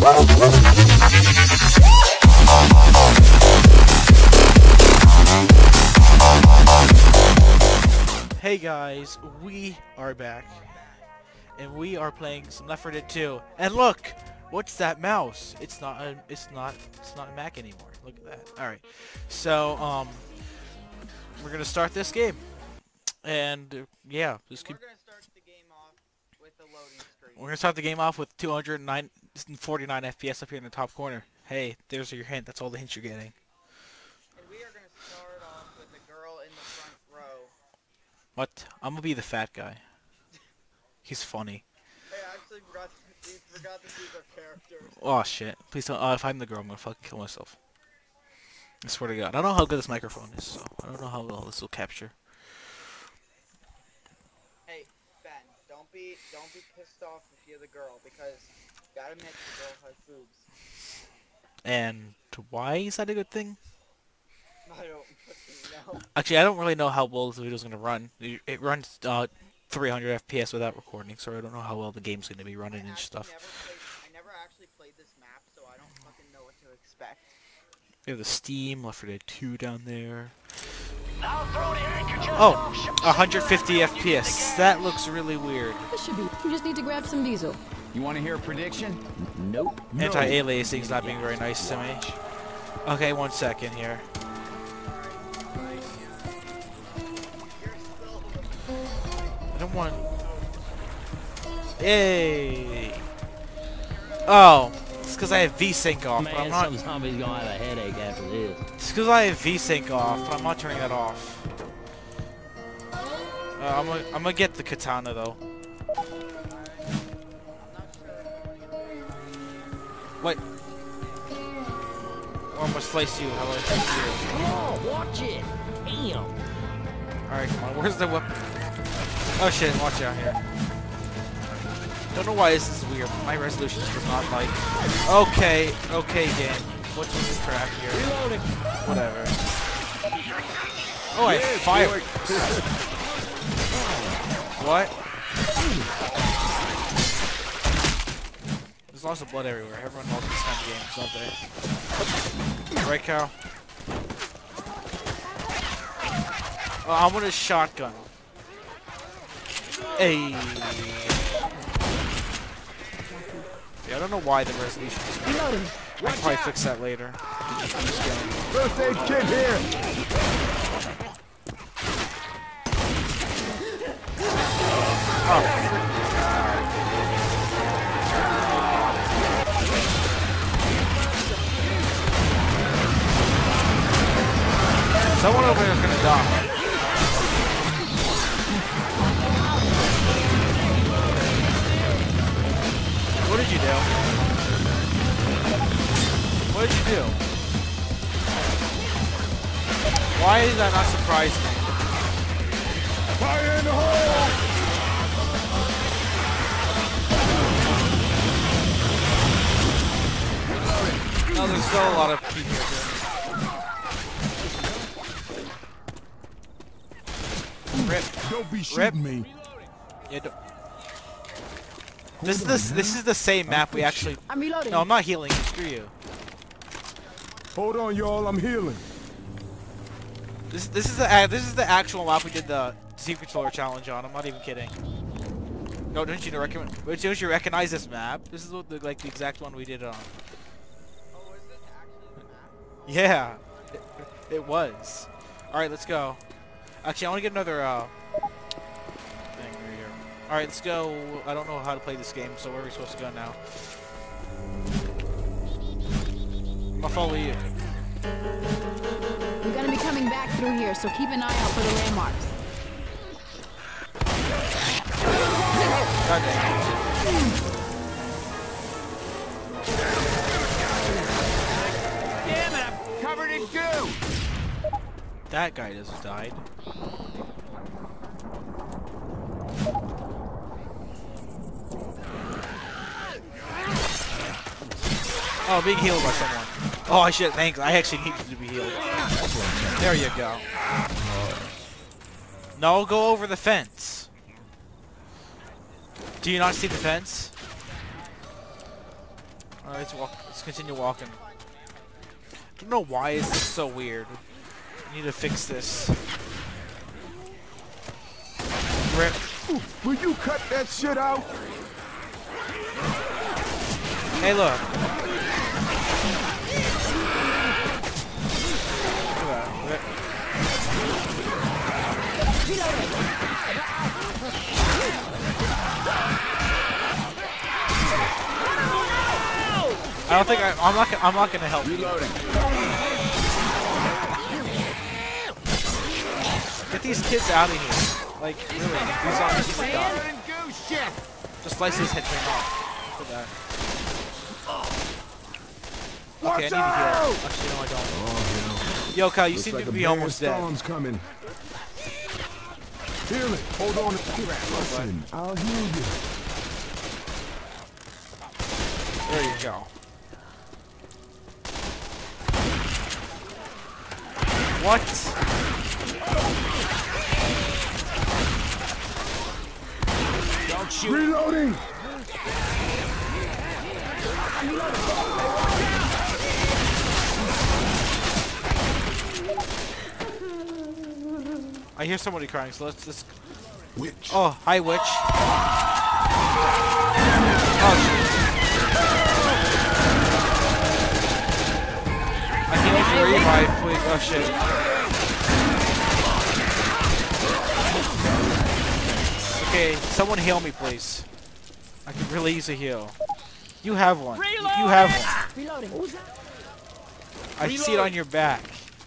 Hey guys, we are back, and we are playing some Left 4 Dead 2. And look, what's that mouse? It's not a Mac anymore. Look at that. All right, so we're gonna start this game, and yeah, just keep. We're gonna start the game off with the loading screen. We're gonna start the game off with 249 FPS up here in the top corner. Hey, there's your hint. That's all the hints you're getting. And we are gonna start off with the girl in the front row. What? I'm gonna be the fat guy. He's funny. Hey, I actually forgot to choose our characters. Oh shit! Please don't. If I'm the girl, I'm gonna fucking kill myself. I swear to God. I don't know how good this microphone is, so I don't know how well this will capture. Hey, Ben, don't be pissed off if you're the girl, because you gotta admit the girl has boobs. And why is that a good thing? I don't fucking know. Actually, I don't really know how well this video is gonna run. It runs 300 FPS without recording, so I don't know how well the game's gonna be running and stuff. I never actually played this map, so I don't fucking know what to expect. We have the Steam, Left 4 Dead 2 down there. Oh, 150 FPS. That looks really weird. This should be. You just need to grab some diesel. You want to hear a prediction? Nope. Anti-aliasing's not being very nice to me. Okay, 1 second here. I don't want. Yay! Oh, it's because I have VSync off. Man, but I'm not. some zombie's gonna have a headache after this. It's because I have VSync off, but I'm not turning that off. I'm gonna get the katana though. What? Or I'm gonna slice you. How do I slice you? Oh, watch it! Damn! Alright, come on. Where's the weapon? Oh shit, watch out here. Don't know why this is weird, but my resolution does not like. Okay, game. What's with this crap here? Reloading! Whatever. Oh, I fired. What? There's lots of blood everywhere. Everyone loves these kind of games, don't they? Right, Cal? Oh, I'm gonna shotgun. Hey. Yeah, I don't know why the resolution is good. I can probably fix that later. First aid kit here. Oh. Someone over there is gonna die. What did you do? What did you do? Why did that not surprise me? Fire in the hole! No, there's still a lot of people here. Rip. Don't be Rip. shooting me. Yeah, don't. This is the same map we actually. I'm reloading. No, I'm not healing you. Screw you. Hold on, y'all. I'm healing. This is the actual map we did the Secret Controller challenge on. I'm not even kidding. No, don't you recognize this map? This is what the exact one we did it on. Oh, is this actually the map? Yeah, it was. All right, let's go. Actually, I want to get another thing right here. All right, let's go. I don't know how to play this game, so where are we supposed to go now? I'll follow you. We're gonna be coming back through here, so keep an eye out for the landmarks. God dang it. Damn it! I'm covered in goo. That guy just died. Oh, being healed by someone. Oh shit, thanks. I actually needed to be healed. There you go. No, go over the fence. Do you not see the fence? Alright, let's continue walking. I don't know why is this so weird. I need to fix this. Rip. Will you cut that shit out? Hey, look. Look at that. Rip. I don't think I'm not gonna help you. Reloading. Get these kids out of here. Like, really, these zombies need to die. Shit. Just slice his head clean off. Look at that. Okay, I need to heal. Actually, no, I don't. Oh, Yo, Kyle, you looks seem like to a be bad almost dead. storm's coming. Heal it. Hold on. Listen, I'll heal you. There you go. What? Don't shoot. Reloading. I hear somebody crying, so let's. Witch. Oh, hi, witch. Oh, shit. I can't even revive, please. Oh, shit. Okay, someone heal me, please. I could really use a heal. You have one. You have one. Reloading. I see it on your back.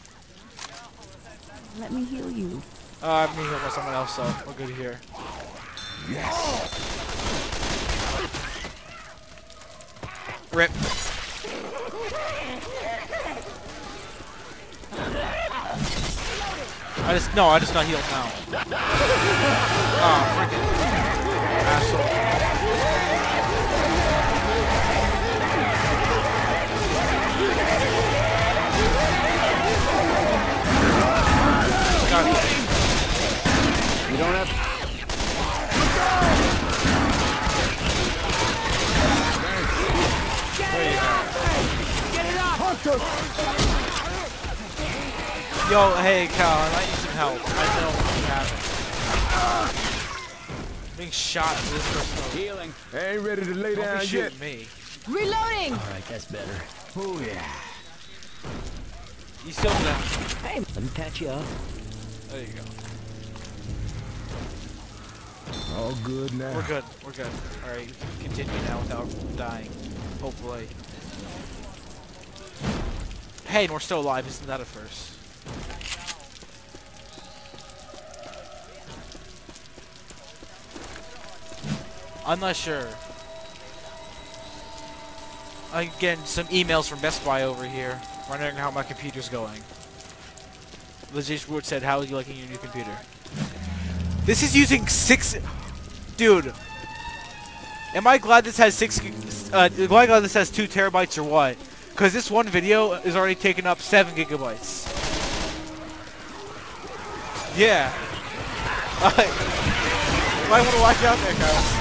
Let me heal you. I'm being healed by someone else, so we're good here. Yes. Rip. I just got healed now. Oh, freaking asshole. Got it. You don't have. There you go. Get it up. Hunter. Yo, hey, Cal, I might need some help. I know you have it. Being shot at this person. Healing. I ain't ready to lay Don't down be yet. shooting me. Reloading! Alright, that's better. Oh yeah. You still down. Hey, let me patch you up. There you go. All good now. We're good. We're good. Alright, you can continue now without dying. Hopefully. Hey, and we're still alive. Isn't that a first? I'm not sure. I'm getting some emails from Best Buy over here, wondering how my computer's going. Legit Wood said, "How are you liking your new computer?" This is using 6. Dude, am I glad this has 6? Am I glad this has 2 terabytes or what? Because this one video is already taking up 7 gigabytes. Yeah. Might want to watch out there, guys.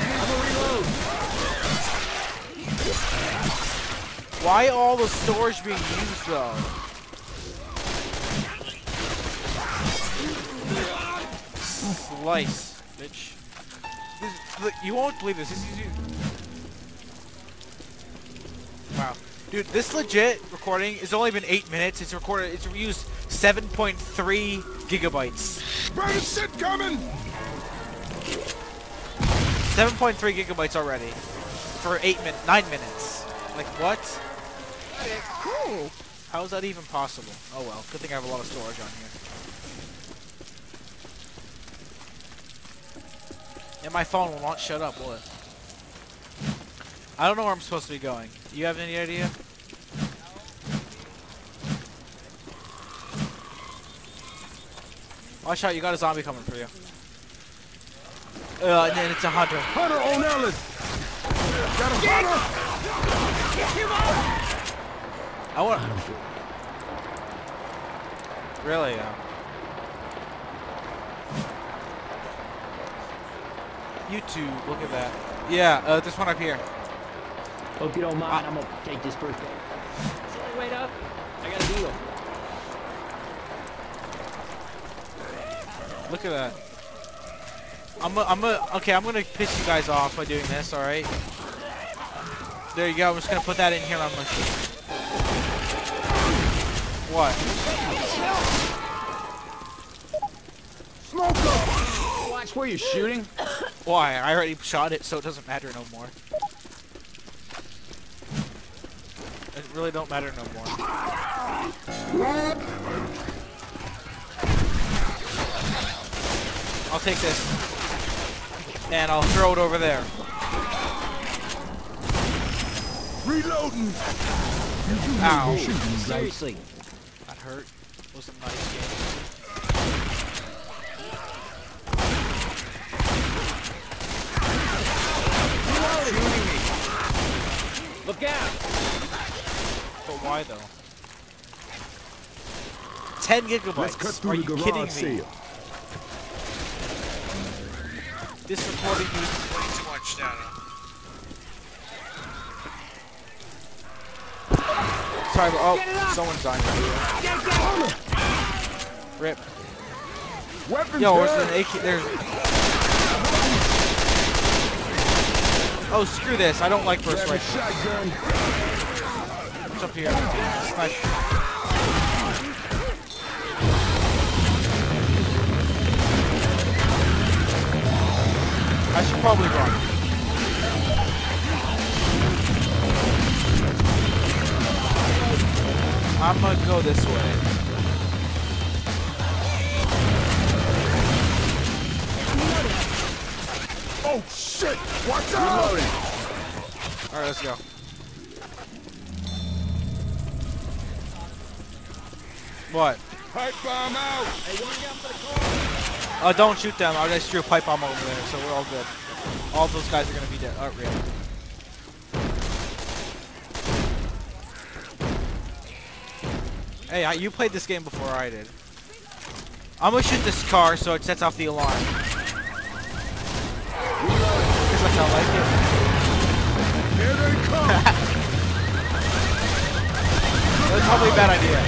Why all the storage being used though? Slice, bitch. Look, you won't believe this. This is wow, dude. This legit recording has only been 8 minutes. It's recorded. It's used 7.3 gigabytes. Burning shit coming. 7.3 gigabytes already for 9 minutes. Like what? Cool. How is that even possible? Oh well, good thing I have a lot of storage on here. And my phone will not shut up, will it? I don't know where I'm supposed to be going. You have any idea? Watch out, you got a zombie coming for you. And then it's a hunter. Hunter on Ellis. Got a hunter. I want. Really? YouTube, look at that. Yeah, this one up here. Hope you don't mind. I'm gonna take this first. Wait up. I got a deal. Look at that. Okay, I'm gonna piss you guys off by doing this, alright? There you go, I'm just gonna put that in here and I'm gonna shoot. What? Smoke up! Watch where you're shooting. Why? I already shot it, so it doesn't matter no more. It really don't matter no more. I'll take this. And I'll throw it over there. Reloading! Ow. Seriously. That hurt. It was a nice game. Look out! But why though? 10 gigabytes. Let's cut through Are the you garage kidding me? sale. This recording uses way too much data. Sorry, but someone's dying right here. Rip. Weapons Yo, there's good. an AK. There's. Oh, screw this! I don't like burst Grab a rifles. shotgun. What's up here? Snipe. I should probably run. I'm gonna go this way. Oh shit! Watch out! Alright, let's go. What? Pipe bomb out! Don't shoot them. I just threw a pipe bomb over there, so we're all good. All those guys are gonna be dead. Oh, really? Hey, you played this game before I did. I'm gonna shoot this car so it sets off the alarm. Because like I like it. Here they come! That was probably a bad idea.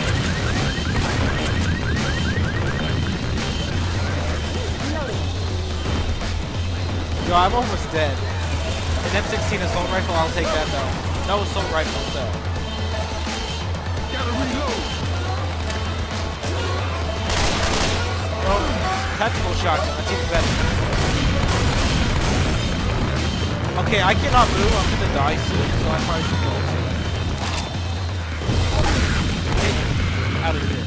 Yo, I'm almost dead. An M16 assault rifle, I'll take that though. No assault rifle though. Gotta reload! Oh, tactical shotgun, that's even better. Okay, I cannot move, I'm gonna die soon, so I probably should go. Get out of here.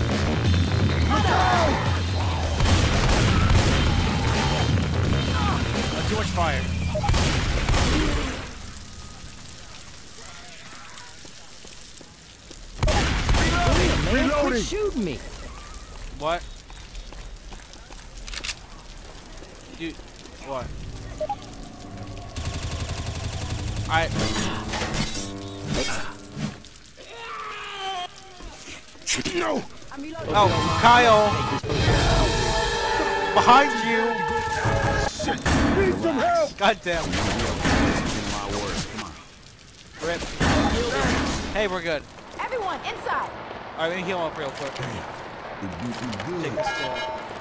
Too much fire. Man, quit shooting me. What? Dude, what? No! Oh, Kyle! Behind you! Need some help! God damn. Rip. Hey, we're good. Everyone, inside! Alright, let me heal up real quick. Take this skull.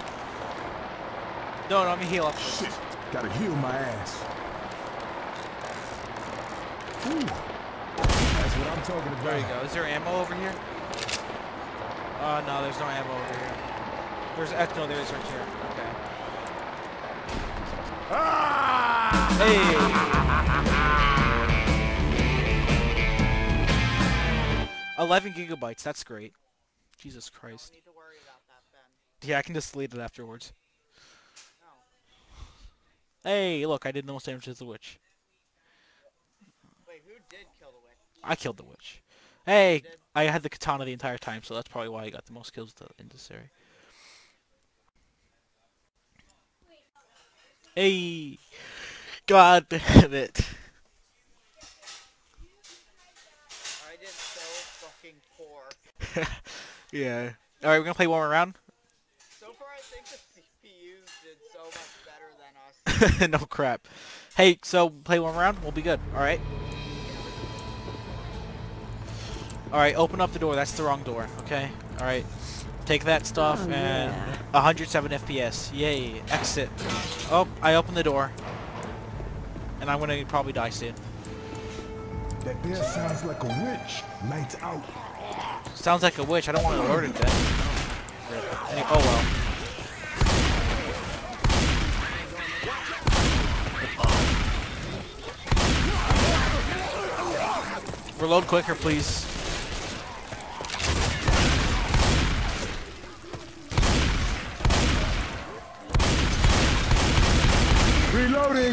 No, let me heal up. Shit! Gotta heal my ass. Ooh. That's what I'm talking about. There you go. Is there ammo over here? No, there's no ammo over here. There's no, there is right here. Okay. Ah! Hey! 11 gigabytes. That's great. Jesus Christ. Don't need to worry about that, Ben. Yeah, I can just delete it afterwards. No. Hey, look, I did the most damage to the witch. Wait, who did kill the witch? I killed the witch. Hey, I had the katana the entire time, so that's probably why I got the most kills in this area. Hey, God damn it. I did so fucking poor. Yeah. Alright, we're gonna play one more round? So far, I think the CPUs did so much better than us. No crap. Hey, so play one round, we'll be good, alright? Alright, open up the door. That's the wrong door. Okay? Alright. Take that stuff Oh, and yeah. 107 FPS. Yay. Exit. Oh, I opened the door. And I'm gonna probably die soon. That there sounds like a witch. Lights out. Sounds like a witch. I don't want to alert it then. Oh well. Reload quicker, please. Reloading.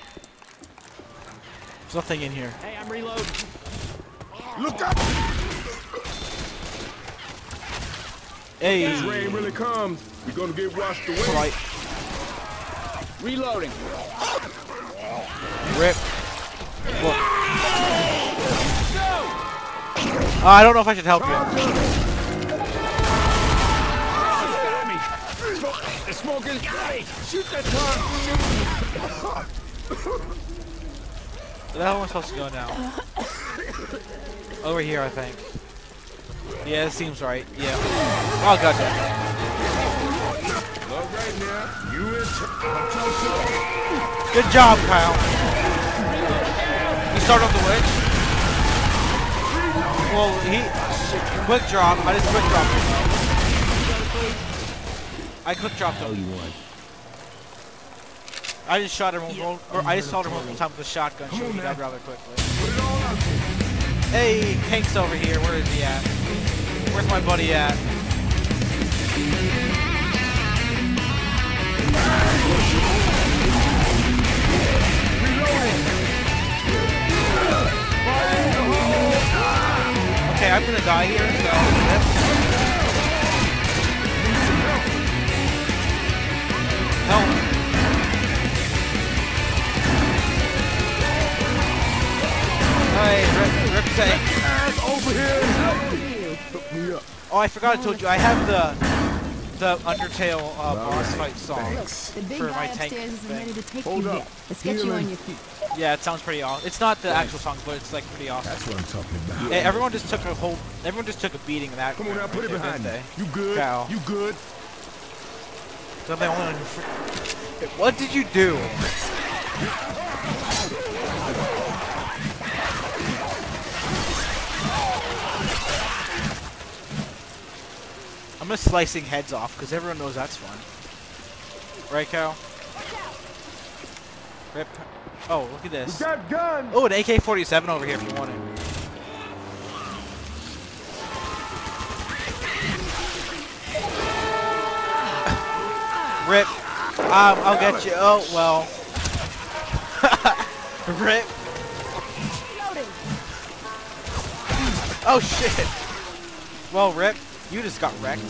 There's nothing in here. Hey, I'm reloading. Look out. Hey. This rain really comes. We're gonna get washed away. Right. Reloading. Rip. Look. I don't know if I should help you. The smoke is great. Shoot that car. Where the hell am I supposed to go now? Over here, I think. Yeah, it seems right. Yeah. Oh, gotcha. All right now. You in? Good job, Kyle. You start off the witch. Well, he quick drop. I just quick dropped him. I quick dropped him. I just shot him. Or I just shot him multiple times with a shotgun. Shooting he died rather quickly. Hey, Hank's over here. Where is he at? Where's my buddy at? Okay, I'm gonna die here, so... Help! Hey, rip tank. Over here. Hook me up. Oh, I forgot I told you, I have the Undertale boss fight song The big for guy my tank upstairs is ready thing. to take Hold you up. there. Let's get you Healing. on your feet. Yeah, it sounds pretty awesome. It's not the actual song, but it's like pretty awesome. That's what I'm talking about. Hey, everyone just took a beating of that. Come on now, put it didn't behind me. they? You good? Cow. You good? So I'm the only one what did you do? I'm just slicing heads off because everyone knows that's fun. Right, Cal? Rip. Oh, look at this. We got guns. Oh, an AK-47 over here if you want it. Rip. I'll get you. Oh, well. Rip. Oh, shit. Well, Rip, you just got wrecked.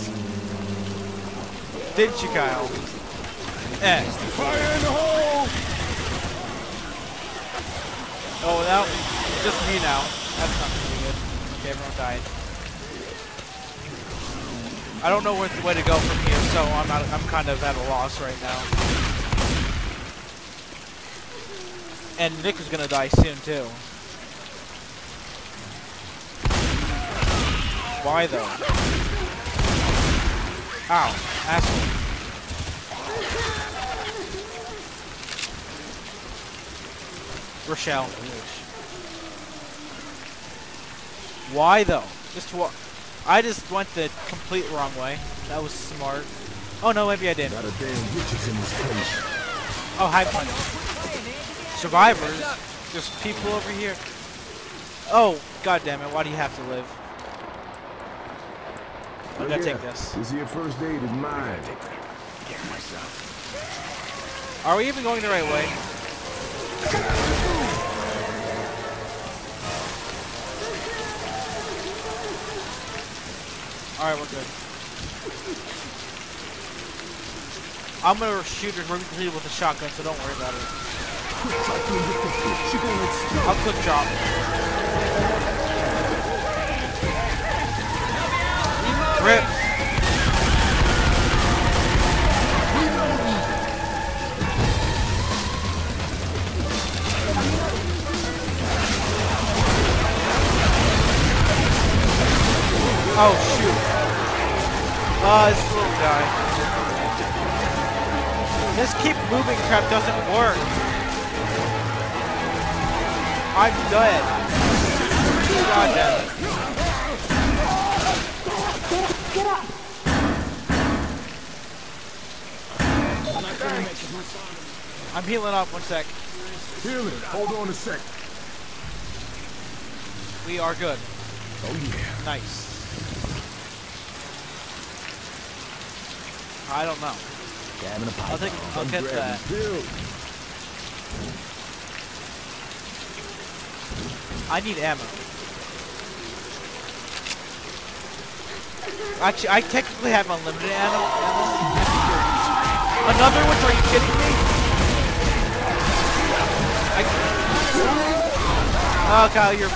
Didn't you, Kyle? Eh. Fire in the hole. Oh, now, just me now. That's not gonna be good. Okay, everyone died. I don't know where the way to go from here, so I'm kind of at a loss right now. And Nick is gonna die soon too. Why though? Ow, asshole. Rochelle. Why though? Just what? I just went the complete wrong way. That was smart. Oh no, maybe I didn't. Got a damn witches in this place. Oh, hi, punch. Survivors? There's people over here. Oh, god damn it! Why do you have to live? I gotta take this. This here first aid is mine. Are we even going the right way? Alright, we're good. I'm gonna shoot her with a shotgun, so don't worry about it. I'll quick drop. Rip. Oh shoot. This little guy. This keep moving crap doesn't work. I'm dead. God damn it. Get up! I'm healing up, 1 sec. Healing. Hold on a sec. We are good. Oh yeah. Nice. I don't know. I'll get that. Heal. I need ammo. Actually, I technically have unlimited ammo. Another one? Are you kidding me? Oh, Kyle, you're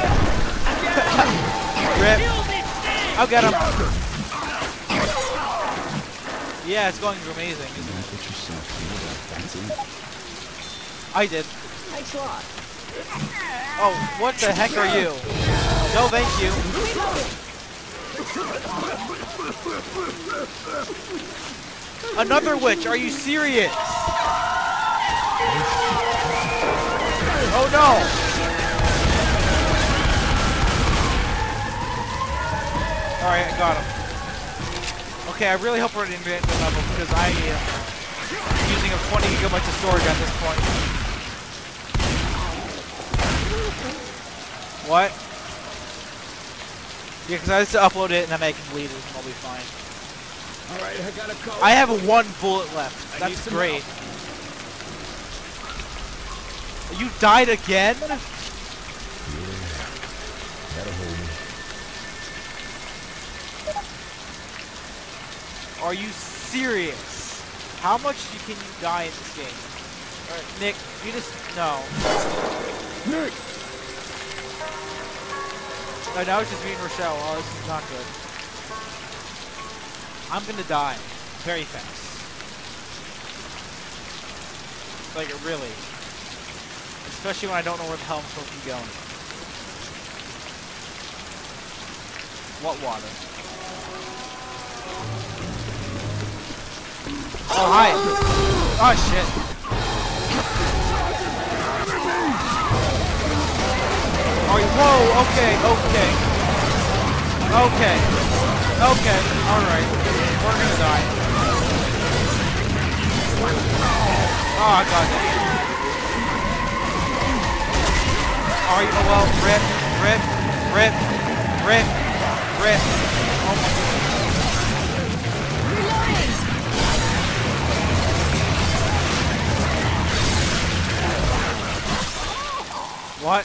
Rip. I'll get him. Yeah, it's going amazing, isn't it? I did. Thanks a lot. Oh, what the heck are you? No, thank you. Another witch, are you serious? Oh no! Alright, I got him. Okay, I really hope we're at the end level because I am using up 20 gigabytes of storage at this point. What? Yeah, because I just upload it and then I can delete it and I'll be fine. Alright, I gotta go. I have 1 bullet left. That's great. You died again? That'll hold me. Are you serious? How much can you die in this game? Alright, Nick, you just... No. Nick! Oh, now it's just me and Rochelle. Oh, this is not good. I'm gonna die. Very fast. Like, really. Especially when I don't know where the hell I'm supposed to be going. What water? Oh, hi! Oh, shit. Oh, whoa, okay, okay. Okay. Okay, alright. We're gonna die. Oh, god. Oh, you know what? Rip, rip, rip, rip, rip. Oh my god. What?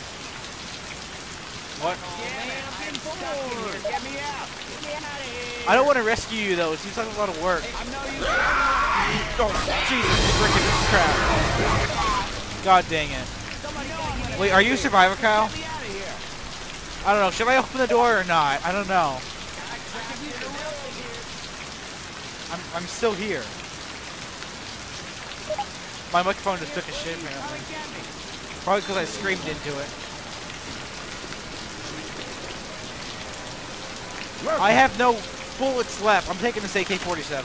What? Get me out. I don't want to rescue you though. It seems like a lot of work. Oh, Jesus freaking crap. God dang it. Wait, are you a survivor, Kyle? I don't know. Should I open the door or not? I don't know. I'm still here. My microphone just took a shit, apparently. Probably because I screamed into it. I have no bullets left. I'm taking this AK-47.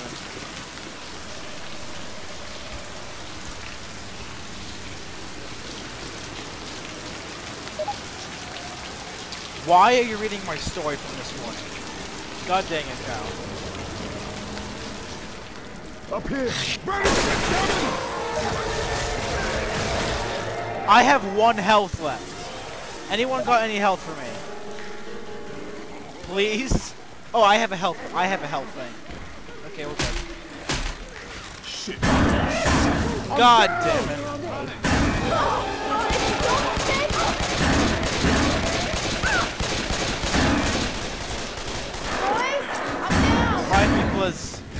Why are you reading my story from this morning? God dang it, Cal. Up here! I have 1 health left. Anyone got any health for me? Please? Oh, I have a health. I have a health thing. Okay, we're good. Shit. God damn it. Remind me, was.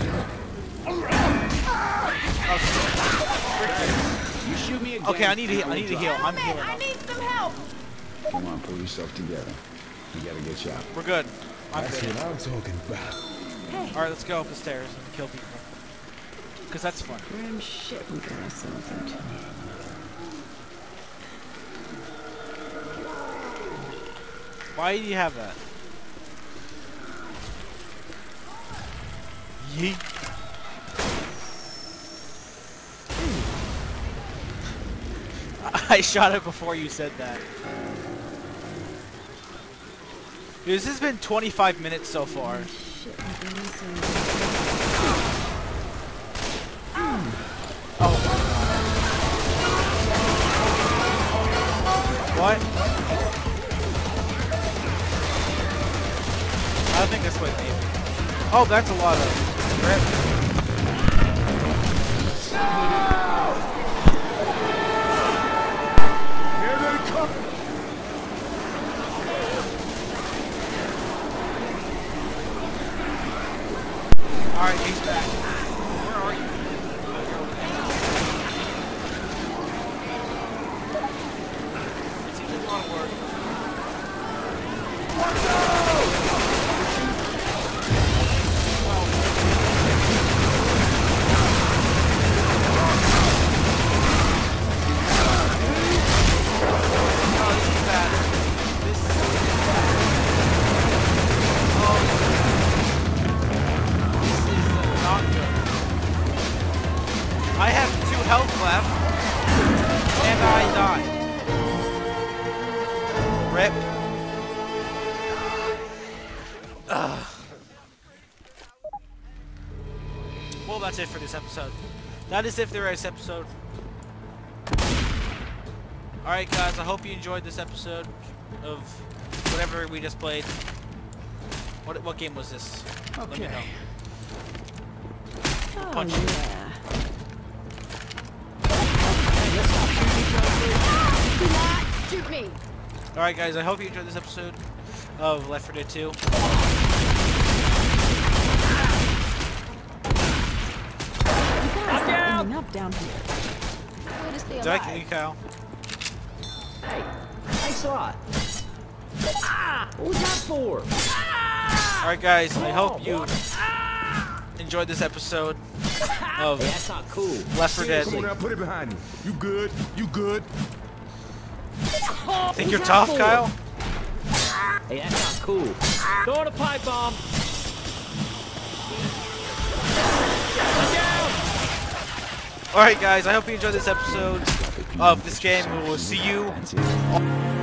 You shoot me again. Okay, I need to heal. I need to heal. I'm healing. I need some help! Come on, pull yourself together. You gotta get shot. We're good. I'm That's good. what I'm talking about. Alright, let's go up the stairs and kill people. Because that's fun. Grim shit we got ourselves into. Why do you have that? Yeet. I shot it before you said that. Dude, this has been 25 minutes so far. Shit, my goodness. Oh. What? I don't think this way, maybe. Oh, that's a lot of grip. Here they come. Alright, he's back. Where are you? It seems like a lot of work. I have 2 health left, and I died. Rip. Ugh. Well, that's it for this episode. That is it for this episode. Alright guys, I hope you enjoyed this episode of whatever we just played. What game was this? Let me know. Oh, Punch you. yeah. Shoot me! Alright guys, I hope you enjoyed this episode of Left 4 Dead 2. You guys are ending up down here. Way to stay Did I alive. kill you, Kyle? Hey, thanks a lot. Ah! What was that for? Alright guys, I hope you enjoyed this episode of Hey, that's not cool. Left 4 Dead. Come on now, put it behind you. You good? You good? Think you're tough, Kyle? Hey, that's not cool. Throw in a pipe bomb. Alright guys, I hope you enjoyed this episode of this game. We will see you